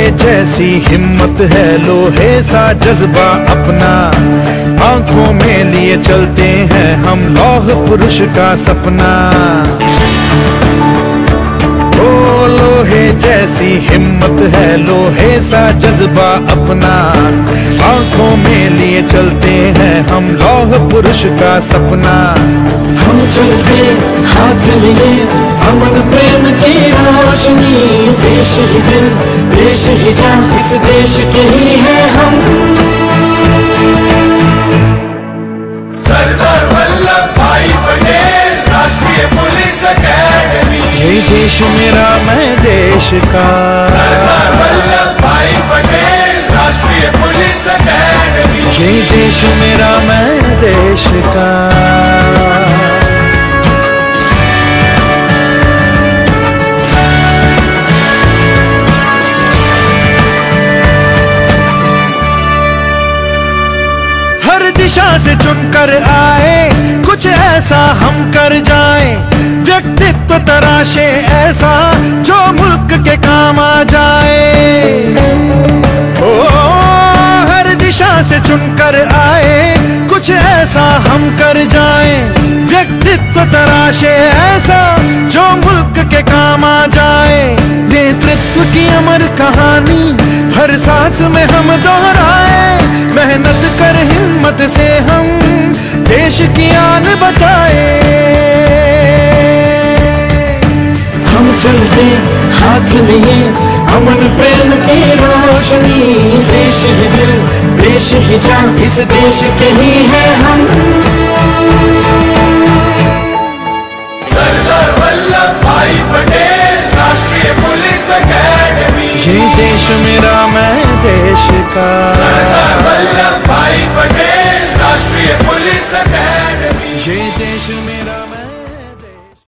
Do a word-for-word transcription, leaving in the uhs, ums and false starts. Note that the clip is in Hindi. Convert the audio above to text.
जैसी हिम्मत है, लोहे सा जज्बा अपना, आंखों में लिए चलते हैं हम लौह पुरुष का सपना। ओ लोहे जैसी हिम्मत है, लोहे सा जज्बा अपना, आंखों में लिए चलते हैं हम लौह पुरुष का सपना। हम चलते हाथ लिए अमन प्रेम की रोशनी, देश ही दिल देश ही जान, इस देश के ही है हम। सरदार वल्लभ भाई पटेल राष्ट्रीय पुलिस अकेडमी, ये देश मेरा मैं देश का। सरदार वल्लभ भाई पटेल राष्ट्रीय पुलिस अकेडमी, ये देश मेरा मैं देश का। दिशा से चुनकर आए, कुछ ऐसा हम कर जाएं, व्यक्तित्व तराशे ऐसा जो मुल्क के काम आ जाए। ओ हर दिशा से चुनकर आए, कुछ ऐसा हम कर जाएं, व्यक्तित्व तराशे ऐसा जो मुल्क के काम आ जाए। नेतृत्व की अमर कहानी हर सांस में हम दोहराए, मेहनत कर हिम्मत से हम देश की आन बचाए। हम चलते हाथ लिए अमन प्रेम की रोशनी, देश ही दिल देश ही जान, इस देश के ही है हम। सरदार वल्लभ भाई पटेल राष्ट्रीय पुलिस अकेडमी, ये देश मेरा मैं देश का। सरदार वल्लभ भाई पटेल राष्ट्रीय पुलिस अकेडमी, ये देश मेरा मैं